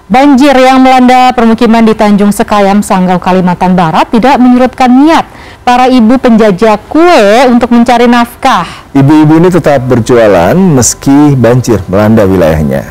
Banjir yang melanda permukiman di Tanjung Sekayam, Sanggau, Kalimantan Barat tidak menyurutkan niat para ibu penjajah kue untuk mencari nafkah. Ibu-ibu ini tetap berjualan meski banjir melanda wilayahnya.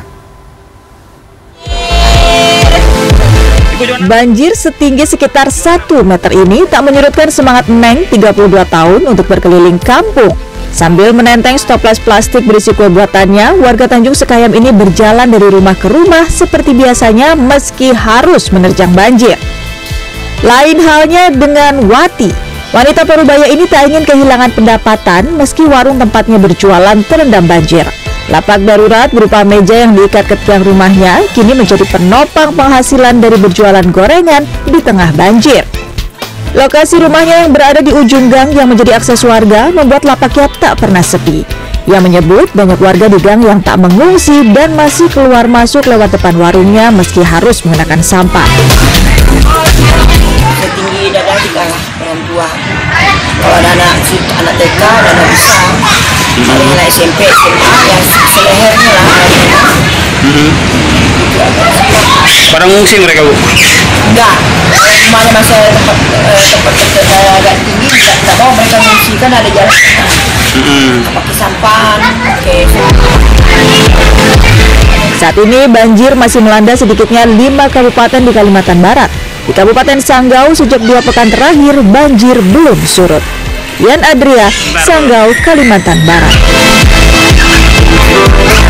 Banjir setinggi sekitar 1 meter ini tak menyurutkan semangat Neng, 32 tahun, untuk berkeliling kampung. Sambil menenteng toples plastik berisi kue buatannya, warga Tanjung Sekayam ini berjalan dari rumah ke rumah seperti biasanya meski harus menerjang banjir. Lain halnya dengan Wati. Wanita Parubaya ini tak ingin kehilangan pendapatan meski warung tempatnya berjualan terendam banjir. Lapak darurat berupa meja yang diikat ke tiang rumahnya kini menjadi penopang penghasilan dari berjualan gorengan di tengah banjir. Lokasi rumahnya yang berada di ujung gang yang menjadi akses warga membuat lapaknya tak pernah sepi. Ia menyebut banyak warga di gang yang tak mengungsi dan masih keluar masuk lewat depan warungnya meski harus menggunakan sampah. Setinggi dada kita orang tua. Kalau ada anak TK dan anak bisa, paling anak SMP, SMA yang selehernya lah. Pada ngungsi mereka, Bu? Enggak, rumahnya masih tempat agak tinggi, tidak mau mereka ngungsi, kan ada jalan. Pakai sampan, Saat ini banjir masih melanda sedikitnya 5 kabupaten di Kalimantan Barat. Di Kabupaten Sanggau sejak 2 pekan terakhir banjir belum surut. Yan Adria, Sanggau, Kalimantan Barat.